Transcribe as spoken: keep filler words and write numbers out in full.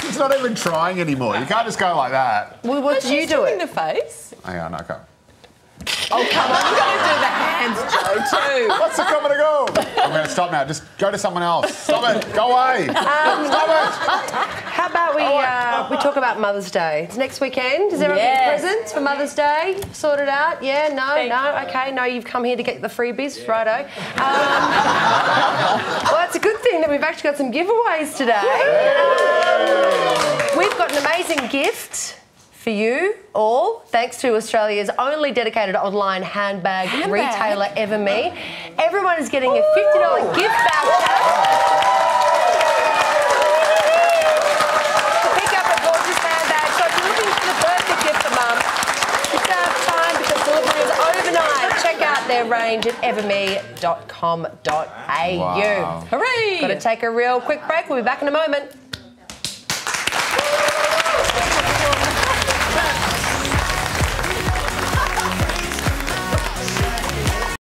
It's not even trying anymore. You can't just go like that. Well, what did you do it? in the face. Hang on, okay. Oh, come on. You've got to do the hands, Joe, too. What's the coming to go? I'm going to stop now. Just go to someone else. Stop it. Go away. Um, Stop it. How about we uh, we talk about Mother's Day? It's next weekend. Does everyone Yes. get presents for Mother's Day? Sorted out? Yeah? No? Thank no? you. Okay. No, you've come here to get the freebies. Righto. Um, well, it's a good thing that we've actually got some giveaways today. Um, we've got an amazing gift for you all, thanks to Australia's only dedicated online handbag, Handbag? retailer, Everme. Everyone is getting a fifty dollar gift voucher. Their range at everme dot com dot a u. Wow. Hooray! Got to take a real quick break. We'll be back in a moment.